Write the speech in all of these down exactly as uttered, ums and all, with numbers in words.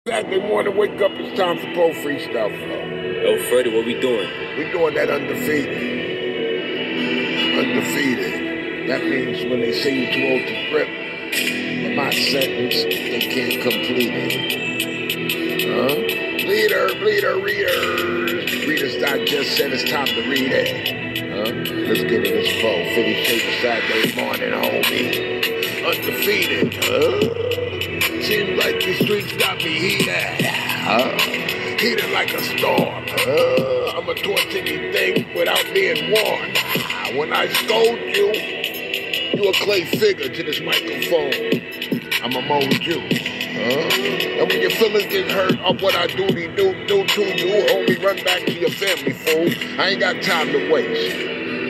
Saturday morning, wake up, it's time for Pro Freestyle Flow. Yo, Freddie, what we doing? We doing that undefeated. Undefeated. That means when they say you're too old to grip, in my sentence, they can't complete it. Huh? Bleeder, bleeder, readers. Readers Digest said it's time to read it. Huh? Let's get it as flow. fifty Shades of Saturday morning, homie. Undefeated, huh? Seems like the streets got me heated, huh? Heated like a storm, huh? I'ma torch anything without being warned. When I scold you, you a clay figure to this microphone. I'ma mold you, huh? And when your feelings get hurt of what I do to do, do to you, only run back to your family, fool. I ain't got time to waste.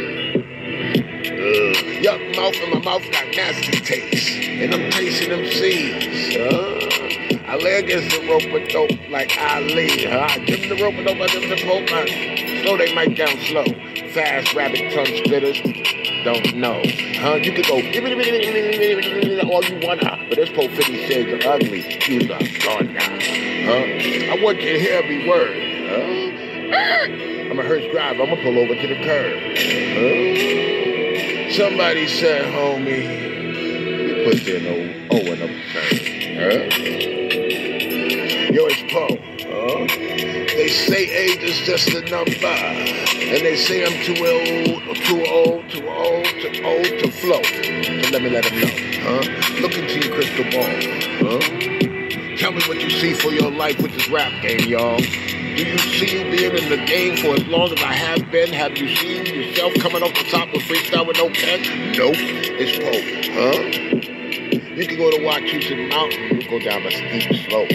Uh, yuck, mouth and my mouth got nasty taste, and I'm tasting them seeds. Uh, I lay against the rope with dope like Ali. Huh? I give them the rope and dope, I give them the poke. I slow they mic down slow. Fast rabbit tongue spitters don't know. Huh? You could go all you wanna, but this po fifty shades of ugly. You's a gone now. Huh? I want you to hear every word. Huh? I'm a hearse driver. I'm gonna pull over to the curb. Huh? Somebody said, homie, you put there no O in the turn. Huh? Yo, it's Poe. Huh? They say age is just a number. And they say I'm too old, too old, too old, too old to flow. So let me let them know. Huh? Look into your crystal ball. Huh? Tell me what you see for your life with this rap game, y'all. Do you see you being in the game for as long as I have been? Have you seen yourself coming off the top of freestyle with no pen? Nope. It's Poe. Huh? You can go to Washington Mountain. You go down a steep slope.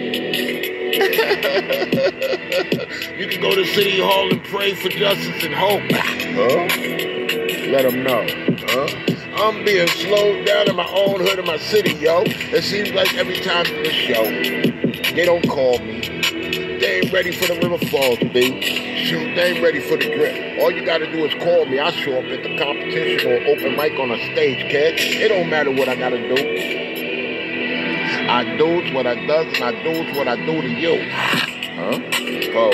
You can go to City Hall and pray for justice and hope. Huh? Let them know. Huh? I'm being slowed down in my own hood in my city, yo. It seems like every time for the show, they don't call me. They ain't ready for the river falls, B. Shoot, they ain't ready for the grip. All you gotta do is call me. I'll show up at the competition or open mic on a stage, kid. It don't matter what I gotta do. I do's what I does, and I do's what I do to you. Huh? Oh.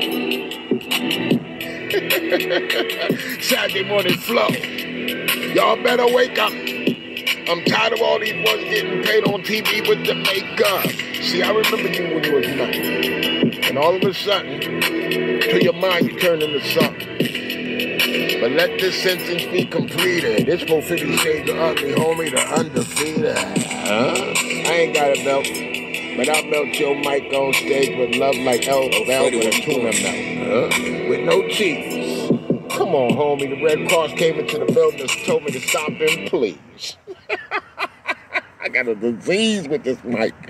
Saturday morning flow. Y'all better wake up. I'm tired of all these ones getting paid on T V with the makeup. See, I remember you when you was nothing. And all of a sudden, to your mind, you turn into something. But let this sentence be completed. This for fifty Shades of Ugly, homie, the undefeated. Huh? I ain't got a belt, but I'll melt your mic on stage with love like Elvis with a tuna melt. Huh? With no cheese. Come on, homie. The Red Cross came into the building and told me to stop him, please. I got a disease with this mic.